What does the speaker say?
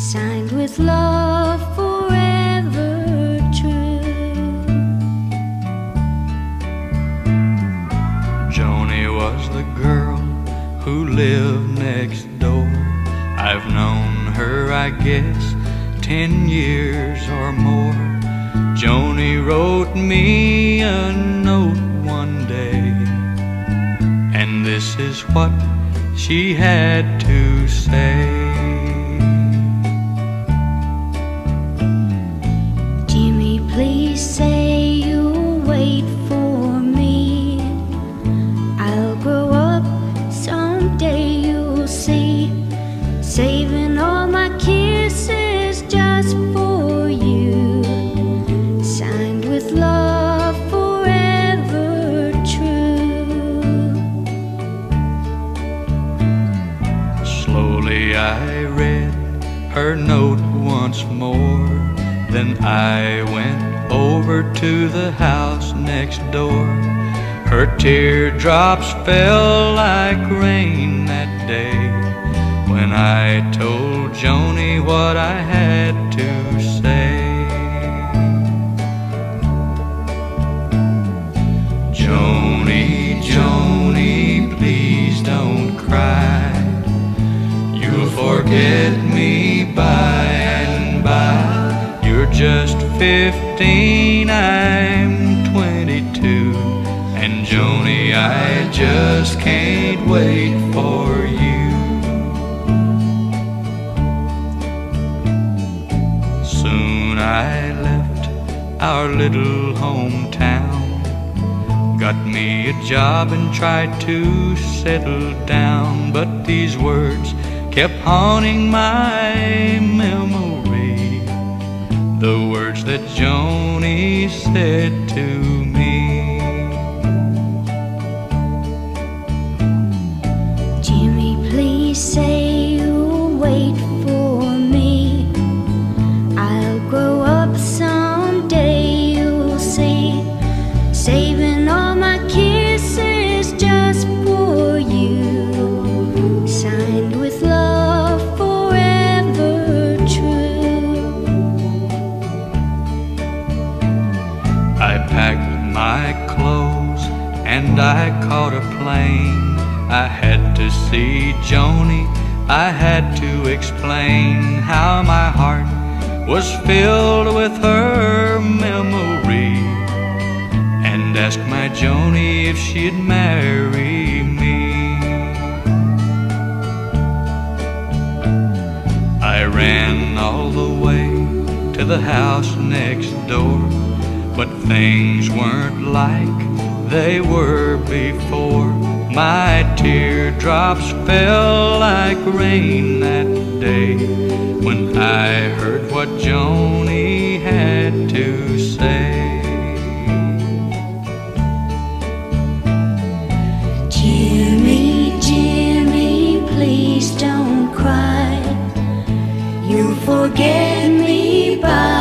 signed with love forever true. Joni was the girl who lived next door. I've known her, I guess, 10 years or more. Joni wrote me a note one day, and this is what she had to say. Jimmy, please say you'll wait for me. I'll grow up someday, you'll see. Saving all my kisses just for you. Signed with love forever true. Slowly I read her note once more. Then I went over to the house next door. Her teardrops fell like rain that day when I told Joni what I had to say. Joni, Joni, please don't cry. You'll forget me by and by. You're just 15, I'm 22. And Joni, I just can't wait for you. Soon I left our little hometown, got me a job and tried to settle down. But these words kept haunting my memory, the words that Joni said to me. Jimmy, please say you'll wait for me. I'll grow up someday, you'll see. Saving all my kisses just for you. Signed with love forever true. I packed my clothes and I caught a plane. I had to see Joni, I had to explain how my heart was filled with her memory, and asked my Joni if she'd marry me. I ran all the way to the house next door, but things weren't like they were before. My teardrops fell like rain that day when I heard what Joni had to say. Jimmy, Jimmy, please don't cry. You'll forget me by